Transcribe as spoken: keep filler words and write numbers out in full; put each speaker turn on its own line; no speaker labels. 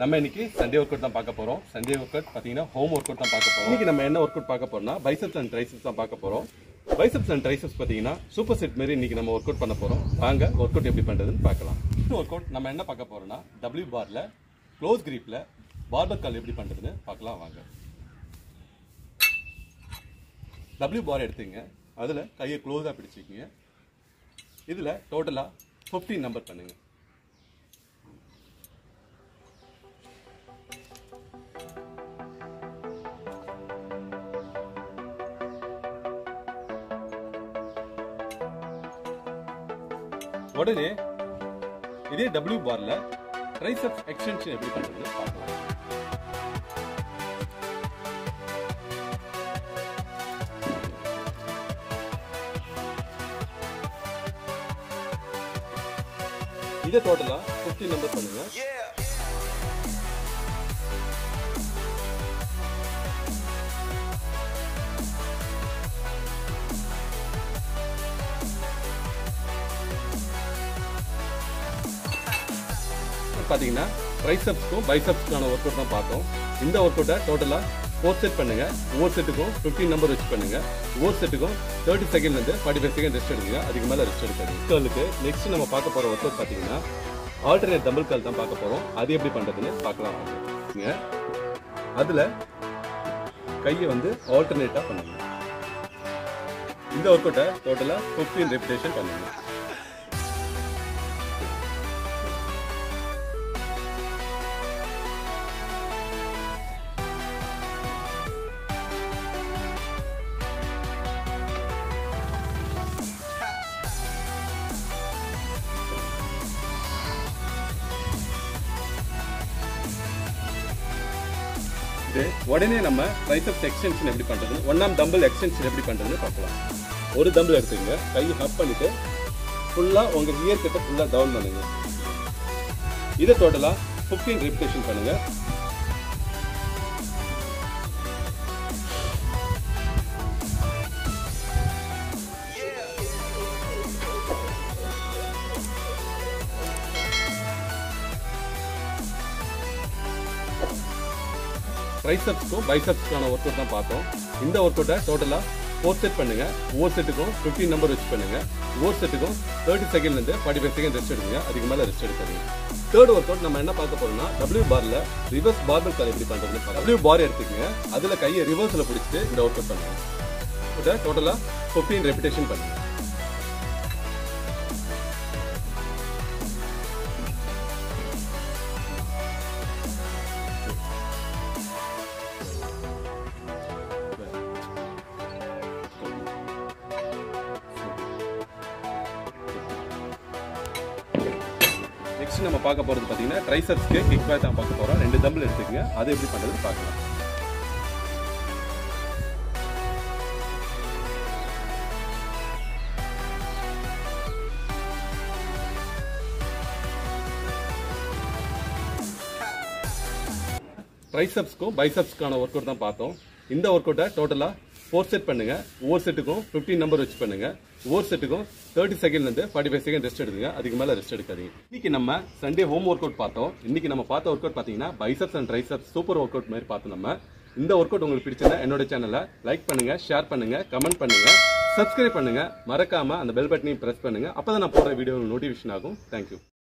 நம்ம இன்னைக்கு Sunday work out தான் பார்க்க போறோம். சண்டே ஒர்க் அவுட் பாத்தீங்கன்னா ஹோம் ஒர்க் அவுட் தான் பார்க்க போறோம். இன்னைக்கு நம்ம என்ன ஒர்க் அவுட் பார்க்க போறோம்னா பைசெப்ஸ் அண்ட் ட்ரைசெப்ஸ் தான் பார்க்க போறோம். பைசெப்ஸ் அண்ட் ட்ரைசெப்ஸ் பாத்தீங்கன்னா சூப்பர் செட் மாதிரி இன்னைக்கு நம்ம ஒர்க் அவுட் பண்ண போறோம். வாங்க ஒர்க் அவுட் எப்படி பண்றதுன்னு பார்க்கலாம். ஒர்க் அவுட் நம்ம என்ன பார்க்க போறோம்னா டபிள்யூ பார்ல க்ளோஸ் கிரிப்ல பார்பல் கால் எப்படி பண்றதுன்னு பார்க்கலாம் வாங்க. டபிள்யூ பார் எடுத்துங்க, அதுல கையை க்ளோஸா பிடிச்சிக்கங்க. இதுல டோட்டலா பதினைந்து நம்பர் பண்ணுங்க. உடனே இதே டபிள்யூ பார்ல ட்ரைசெப்ஸ் எக்ஸ்டென்ஷன் எப்படி பண்றதுன்னு பார்க்கலாம். இதை டோட்டலா பதினைந்து நம்பர் பண்ணுங்க. பாத்தீங்கன்னா ட்ரைசெப்ஸ்க்கும் பைசெப்ஸ்க்கான ஒர்க் அவுட் தான் பார்த்தோம். இந்த ஒர்க் அவுட்டை டோட்டலா ஃபோர் செட் பண்ணுங்க. ஒவ்வொரு செட்டுக்கும் பதினைந்து நம்பர் வச்சு பண்ணுங்க. ஒவ்வொரு செட்டுக்கும் முப்பது செகண்ட்ல இருந்து பதினைந்து செகண்ட் ரெஸ்ட் எடுங்க. அதுக்கு மேல ரெஸ்ட் எடுக்காதீங்க. காலுக்கு நெக்ஸ்ட் நம்ம பார்க்க போற ஒர்க் அவுட் பாத்தீங்கன்னா ஆல்டர்னேட் டம்பிள் கால் தான் பார்க்க போறோம். அது எப்படி பண்றதுன்னு பார்க்கலாம். அதுல கையை வந்து ஆல்டர்னேட்டா பண்ணுங்க. இந்த ஒர்க் அவுட்டை டோட்டலா பதினைந்து ரெபிடேஷன் பண்ணுங்க. உடனே நம்ம ட்ரைசெப்ஸ் எக்ஸ்டென்ஷன் எப்படி பண்றது, ஒன்னாம் டம்பிள் எக்ஸ்டென்ஷன் எப்படி பண்றதுன்னு பார்க்கலாம். ஒரு டம்பிள் எடுத்துங்க, கை ஹப் பண்ணிட்டு ஃபுல்லா உங்க இயர் கிட்ட ஃபுல்லா டவுன் பண்ணுங்க. இதை டோட்டலா பதினைந்து ரெபிடேஷன் பண்ணுங்க. ட்ரைசெப்ஸ்க்கும் பைசெப்ஸ்க்கான ஒர்க் அவுட் தான் பார்த்தோம். இந்த ஒர்க் அவுட்டை டோட்டலா ஃபோர் செட் பண்ணுங்க. ஒவ்வொரு செட்டுக்கும் பதினைந்து நம்பர் வச்சு பண்ணுங்க. ஒவ்வொரு செட்டுக்கும் முப்பது செகண்ட்ல இருந்து பதினைந்து செகண்ட் ரெஸ்ட் எடுங்க. அதுக்கு மேல ரெஸ்ட் எடுக்காதீங்க. தேர்ட் ஒர்க் அவுட் நம்ம என்ன பார்க்க போறோம்னா டபிள்யூ பார்ல ரிவர்ஸ் பார்பல் கால் எப்படி பண்றதுன்னு பார்க்கலாம். டபிள்யூ பார் எடுத்துக்கங்க, அதுல கையை ரிவர்ஸ்ல பிடிச்சிட்டு இந்த ஒர்க் அவுட் பண்ணுங்க. இதை டோட்டலா பதினைந்து ரெபிடேஷன் பண்ணுங்க. நெக்ஸ்ட் நம்ம பார்க்க போறது பாத்தீங்கன்னா ட்ரைசெப்ஸ்க்கு கிக் பேக் தான் பார்க்க போறோம். ரெண்டு டம்பிள் எடுத்துக்கங்க, அது எப்படி பண்றதுன்னு பார்க்கலாம். ட்ரைசெப்ஸ்க்கும் பைசெப்ஸ்க்கான ஒர்க் அவுட் தான் பார்த்தோம். இந்த ஒர்க் அவுட்டை டோட்டலா ஃபோர் செட் பண்ணுங்க. ஒவ்வொரு செட்டுக்கும் பதினைந்து நம்பர் வச்சு பண்ணுங்க. ஒவ்வொரு செட்டுக்கும் முப்பது செகண்ட்ல இருந்து பதினைந்து செகண்ட் ரெஸ்ட் எடுங்க. அதுக்கு மேல ரெஸ்ட் எடுக்காதீங்க. இன்னைக்கு நம்ம சண்டே ஹோம் ஒர்க் அவுட் பார்த்தோம். இன்னைக்கு நம்ம பார்த்த ஒர்க் அவுட் பாத்தீங்கன்னா biceps and triceps super work out மாதிரி பார்த்தோம். நம்ம இந்த ஒர்க் அவுட் உங்களுக்கு பிடிச்சிருந்தா என்னோட சேனலை லைக் பண்ணுங்க, ஷேர் பண்ணுங்க, கமெண்ட் பண்ணுங்க, சப்ஸ்கிரைப் பண்ணுங்க. மறக்காம அந்த பெல் பட்டனையும் பிரஸ் பண்ணுங்க. அப்பதான் நான் போடுற வீடியோ நோட்டிபிகேஷன் ஆகும். தேங்க்யூ.